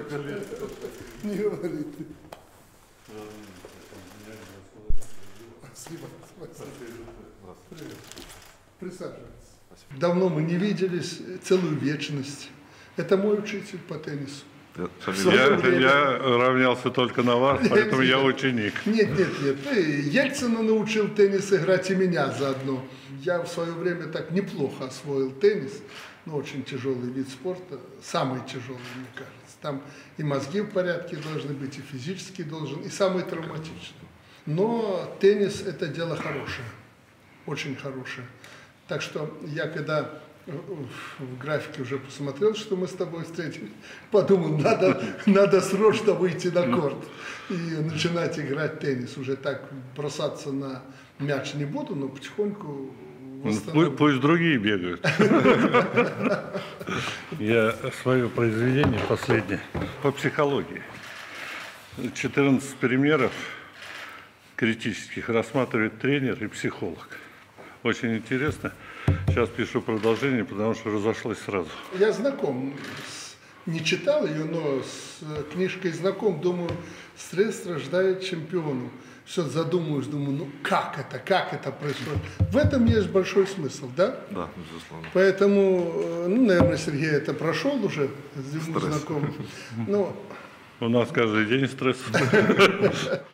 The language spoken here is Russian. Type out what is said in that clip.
Не говорите. Спасибо. Привет. Присаживайтесь. Давно мы не виделись, целую вечность. Это мой учитель по теннису. Я равнялся только на вас, поэтому я ученик. Нет. Ельцина научил теннис играть и меня заодно. Я в свое время так неплохо освоил теннис, но очень тяжелый вид спорта, самый тяжелый, мне кажется. Там и мозги в порядке должны быть, и физически должен, и самый травматичный. Но теннис – это дело хорошее, очень хорошее. Так что я когда в графике уже посмотрел, что мы с тобой встретились, подумал, надо срочно выйти на корт и начинать играть в теннис. Уже так бросаться на мяч не буду, но потихоньку восстановлю. Пусть другие бегают. Я свое произведение последнее по психологии. 14 примеров критических рассматривает тренер и психолог. Очень интересно. Сейчас пишу продолжение, потому что разошлось сразу. Я знаком, не читал ее, но с книжкой знаком. Думаю, стресс рождает чемпиону. Все задумываюсь, думаю, ну как это происходит? В этом есть большой смысл, да? Да, безусловно. Поэтому, наверное, Сергей это прошел уже, с ним знаком. У нас каждый день стресс.